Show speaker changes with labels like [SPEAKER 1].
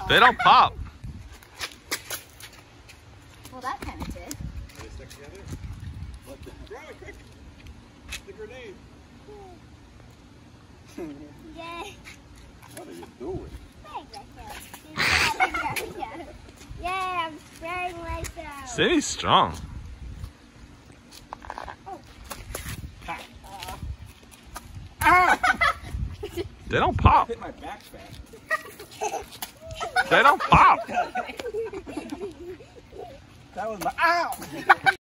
[SPEAKER 1] They don't pop.
[SPEAKER 2] Well, that kind of did.
[SPEAKER 3] They stick together? What the? Throw it quick! The grenade!
[SPEAKER 2] Yay!
[SPEAKER 3] What are you doing?
[SPEAKER 2] Yeah, I'm spraying myself.
[SPEAKER 1] Cindy's strong. They don't pop.
[SPEAKER 3] Hit my back fast.
[SPEAKER 1] They don't pop.
[SPEAKER 3] That was my ow!